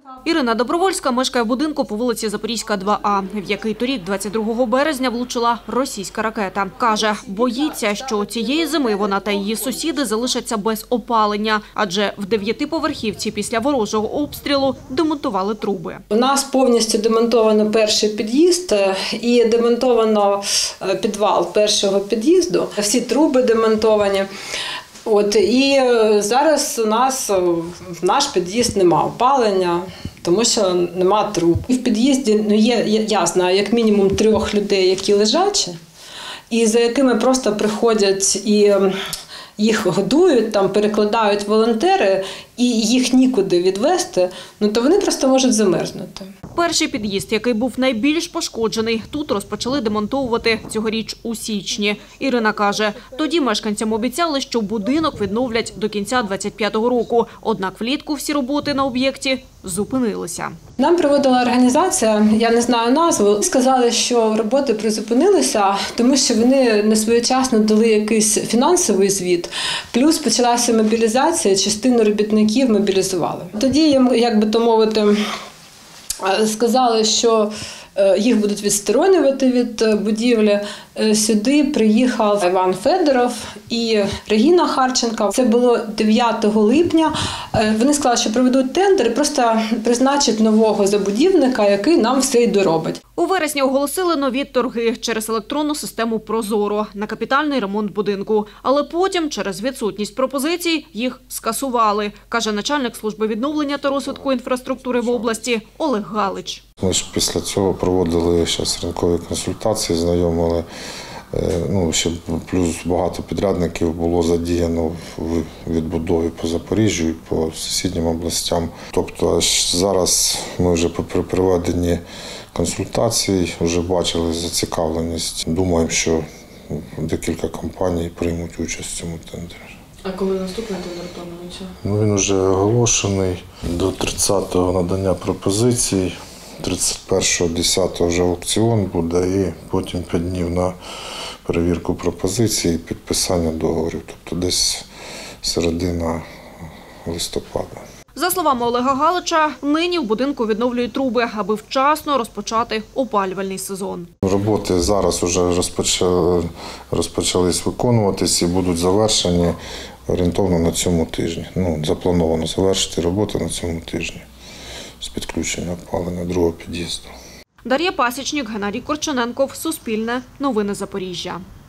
Ірина Добровольська мешкає в будинку по вулиці Запорізька, 2А, в який торік, 22 березня, влучила російська ракета. Каже, боїться, що цієї зими вона та її сусіди залишаться без опалення, адже в 9-поверхівці після ворожого обстрілу демонтували труби. У нас повністю демонтовано перший під'їзд і демонтовано підвал першого під'їзду. Всі труби демонтовані. І зараз у нас в наш під'їзд немає опалення, тому що немає труб. І в під'їзді є, я знаю, як мінімум 3 людей, які лежачі, і за якими просто приходять і їх годують, там перекладають волонтери, і їх нікуди відвезти, то вони просто можуть замерзнути. Перший під'їзд, який був найбільш пошкоджений, тут розпочали демонтовувати цьогоріч у січні. Ірина каже, тоді мешканцям обіцяли, що будинок відновлять до кінця 25-го року. Однак влітку всі роботи на об'єкті зупинилися. Нам проводила організація, я не знаю назву, сказали, що роботи призупинилися, тому що вони несвоєчасно дали якийсь фінансовий звіт, плюс почалася мобілізація, частину робітників мобілізували. Тоді їм, як би то мовити, сказали, що їх будуть відсторонювати від будівлі. Сюди приїхав Іван Федоров і Регіна Харченко. Це було 9 липня. Вони сказали, що проведуть тендер і просто призначать нового забудівника, який нам все й доробить. У вересні оголосили нові торги через електронну систему «Прозоро» на капітальний ремонт будинку. Але потім, через відсутність пропозицій, їх скасували, каже начальник служби відновлення та розвитку інфраструктури в області Олег Галич. Ми ж після цього проводили ринкові консультації, знайомили, ще плюс багато підрядників було задіяно в відбудові по Запоріжжю і по сусіднім областям. Тобто зараз ми вже при проведенні консультацій вже бачили зацікавленість. Думаємо, що декілька компаній приймуть участь в цьому тендері. А коли наступний тендер планується? Він вже оголошений до 30-го надання пропозицій. 31.10 вже аукціон буде і потім 5 днів на перевірку пропозицій і підписання договорів. Тобто десь середина листопада. За словами Олега Галича, нині в будинку відновлюють труби, аби вчасно розпочати опалювальний сезон. Роботи зараз вже розпочались виконуватись і будуть завершені орієнтовно на цьому тижні. Заплановано завершити роботи на цьому тижні з підключення опалення другого під'їзду. Дар'я Пасічник, Геннадій Корчененков, Суспільне, Новини Запоріжжя.